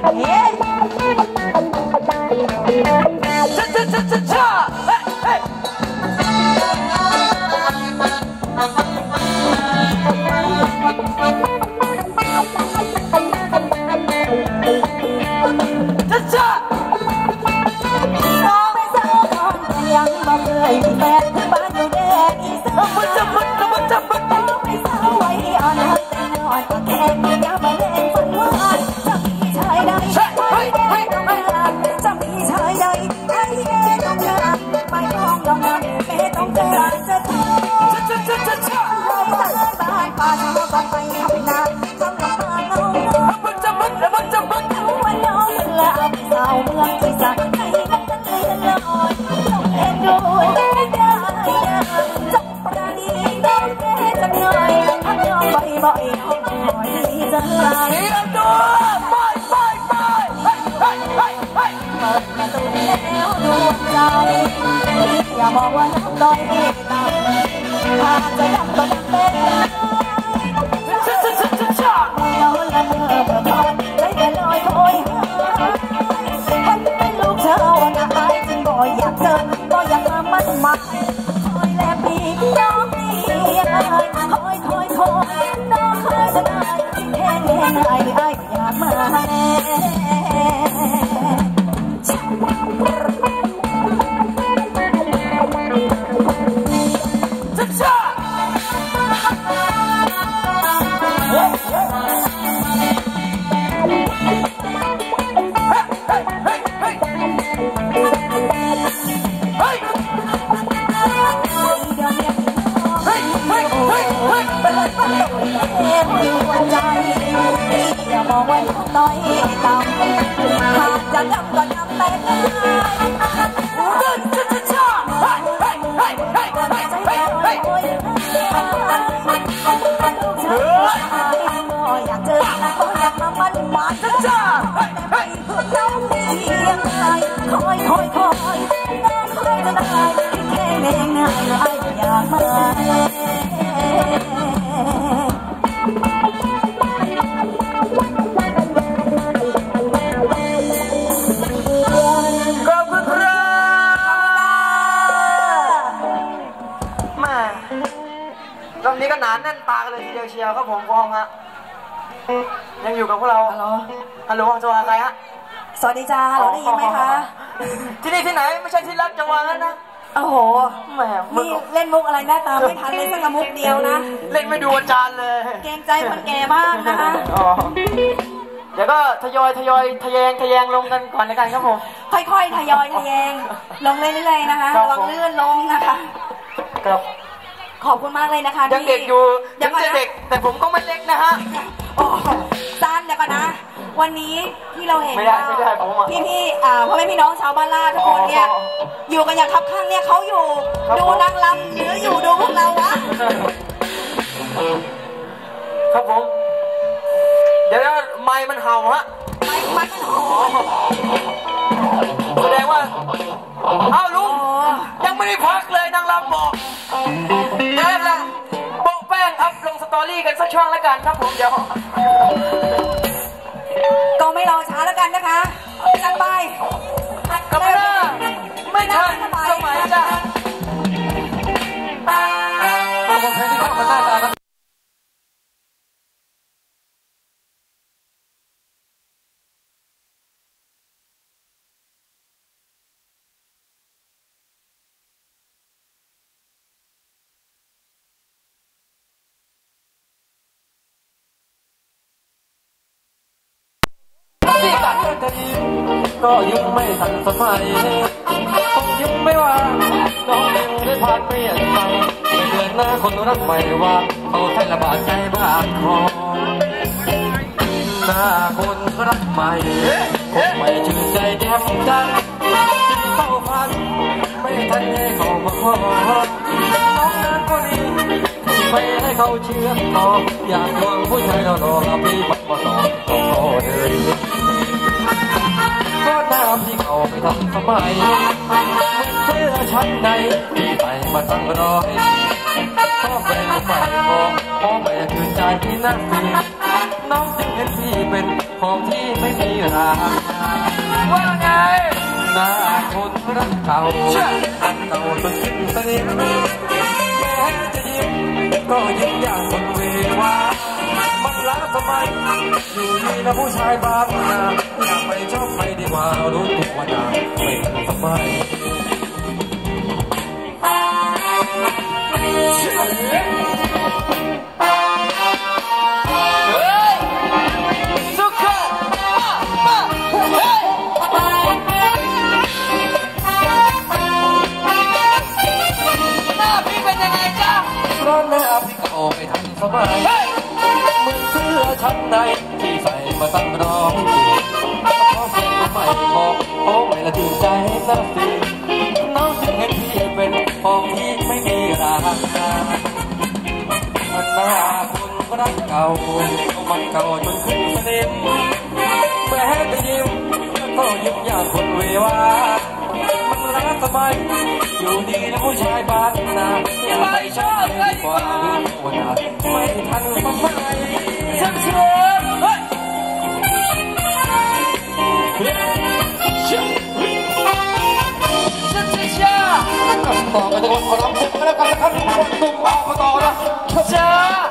เฮ้ยังบ่เคยมีแฟนที่บ้านอยู่แดนอีสานไม่เศร้าไว้อ่อนหักแต่นอนก็แค่มียามาเล่นฝันหวานจะมีชายใดไม่ต้องการจะมีชายใดให้ต้องการไม่ต้องลองงานไม่ต้องการจะทำเลยบ้านป่าชาวบ้านไปทำนาจำลำบากเงาเอาวันน้องเลือเอาสาวเมืองอีสานให้นักกันเลยลอยเอ็นดูได้จงปราณีน้องแค่จะหน่อยทักน้องบ่อยๆน้องบ่อยดีจังเลยเอ็นดูไปเปิดประตูแล้วดวงใจอย่าบอกว่าน้ำด้อยต่ำถ้าจะดำก็ดำเป็นเราละเมื่อเปิดทอนได้แต่ลอยคอยฉันเป็นลูกเธอนะไอ้จึงบ่อยากเจอบ่อยากมามันมาคอยแลบปีน้องนี่คอยน้องเคยจะได้แค่ไอ้อยากมาอย่ามองว่าน้อยต่ำหากจะดำก็ดำแต่ง่ายอยากเจอเขาอยากมามันหวานจ้าไม่เพื่อน้องเพียงใครคอยน้องคอยจะได้แค่เองง่ายอยากมาตอนนี้ก็หนานแน่นตากันเลยทีเดียวเชียวครับผมกองฮะยังอยู่กับพวกเราฮัลโหลจะว่าใครฮะสวัสดีจ้าเราได้ยินไหมคะที่นี่ที่ไหนไม่ใช่ที่รักจังหวะนั้นนะโอ้โหแหมนี่เล่นมุกอะไรหน้าตาไม่ทันเลยสักมุกเดียวนะเล่นไม่ดูอาจารย์เลยเกรงใจคนแก่มากนะคะเดี๋ยวก็ทยอยลงกันก่อนในการครับผมค่อยๆทยอยลงเรื่อยๆนะคะระวังลื่นล้มนะคะขอบคุณมากเลยนะคะยังเด็กอยู่ยังจะเด็กแต่ผมก็ไม่เล็กนะฮะโอ้สั้นเดี๋ยวก่อนนะวันนี้ที่เราเห็นว่าพี่พ่อแม่พี่น้องชาวบ้านลาดทุกคนเนี่ยอยู่กันอย่างคับข้างเนี่ยเขาอยู่ดูนางรำหรืออยู่ดูพวกเราวะครับผมเดี๋ยวไม้มันเห่าฮะไม้มันเห่าแสดงว่าอ้าวลุงยังไม่ได้พักเลยนางรำบอกเดี๋ยวละโปะแป้งอัพลงสตอรี่กันสักช่วงแล้วกันครับผมเดี๋ยวก็ไม่รอช้าแล้วกันนะคะจัดไปกับเรื่องไม่ทันสมัยจ้ะผมเพลงที่เข้ามาหน้าตาก็ยิ้มไม่ทันสมัยคงยิ้มไม่ว่าน้องยังได้ผ่านเปลี่ยนไปไม่เดือนหน้าคนรักใหม่ว่าเขาให้ระบาดใจบ้านคอหน้าคนรักใหม่คงไม่ชื่นใจแจ่มจันทร์เข้าพันไม่ทันให้เขามาขอน้องนั้นก็ดีไม่ให้เขาเชื่อต่ออยากมองผู้ชายเราหล่อพี่บัดมาต่อต้องขอเดินก็น้ำที่เขาไปทำทำไมมันเชื่อฉันใดที่ไปมาตั้งร้อยพ่อแฟนใหม่พ่อแม่คือใจที่น่าตื่นน้องจึงเห็นพี่เป็นคของที่ไม่มีราคาว่าไงหน้าคนรักเก่าเก่าจนสิ้นสนิทแม้จะยิ้มก็ยิ้มอย่างคนเววามันล้าทำไมอยู่นี่นะผู้ชายบ้านนาอยากไปชอบไปดีกว่ารู้ตัวว่านาไม่ทำไมร้อนหน้าพี่ก็ไม่ทันสมัยเหมือนเสื้อชั้นในที่ใส่มาตั้งรองพอเสียงใหม่บอกโอ้ไม่ละจืดใจนะสิน้องจึงเห็นพี่เป็นของที่ไม่มีราคามันหน้าคนรักเก่ามันเก่าจนขึ้นสนิมแม้จะยิ้มก็ยิ้มอย่างคนเววามันรักทำไมอยู่ดีนะผู้ชายบ้านนาอยากไปชอบดีกว่ารู้ว่านาไม่ทันทำไมฉันเชื่อต่อไปตะโกนขอรับผมก็แล้วกันนะครับคนตุ่มออกมาต่อนะเจ้า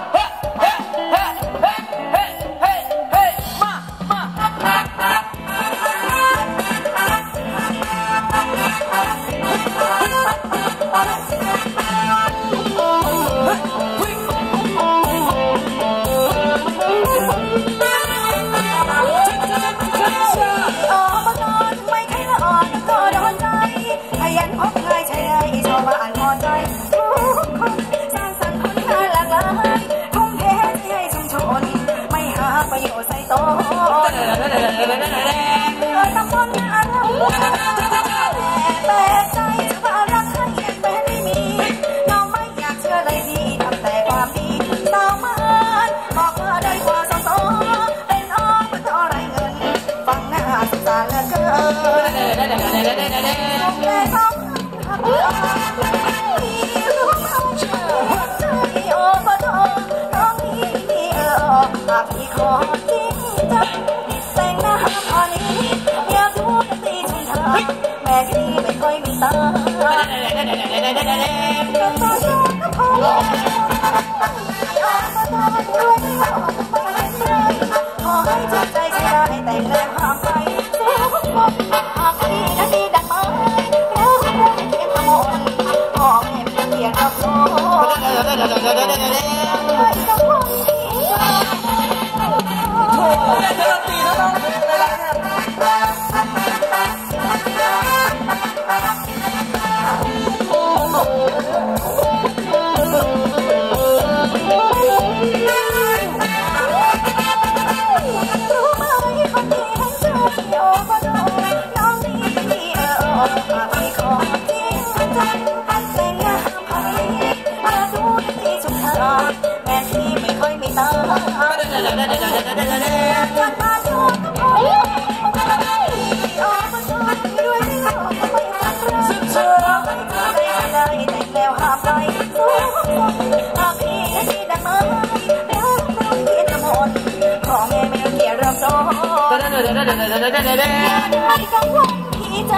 ประโยชน์ใส่โต๊ะตำบลน่ารักแต่ใจจะมารักให้ยังไม่มีน้องไม่อยากเชื่อเลยพี่ทำแต่ความดีต่อมาบอกว่าได้กว่าสองเป็นอ้อมเป็นอะไรเงินฟังหน้าสงสารเหลือเกินแต่ต้องหักเรื่องที่รู้เขาเชื่อใจโอ้ปะโถน้องพี่หากพี่ขอจริงจังแต่งหน้าตอนนี้อยากรู้กันตีชุนทางแม่พี่ไม่ค่อยมีตาก็ต่อชอบก็พอมาตอนด้วยไม่เอาไม่เป็นไรขอให้ใจใจเสียได้แต่แล้วห้ามไปเสียทุกคนหากพี่นั้นดีดังไม้แล้วรักเพียงขโมยพ่อแม่เพียงรับโทษกับคนที่ตีแล้วต้องอะไรรู้ไหมคนที่เห็นใจโอ้ก็โดนน้องนี่พี่ขอจริงจังแต่งงานใครมาดูที่ชุมทางแม่ที่ไม่ค่อยมีตาจากบ้านโยนก็พอออกมาชนด้วยไม่หลอกไม่ฟังเราไม่เจอได้แต่แล้วห้ามไปหากพี่ที่ดังมาแล้วเราเพียงจะหมดขอแม่ไม่เกี่ยวเรื่องโซ่ไม่กังวลพี่จะ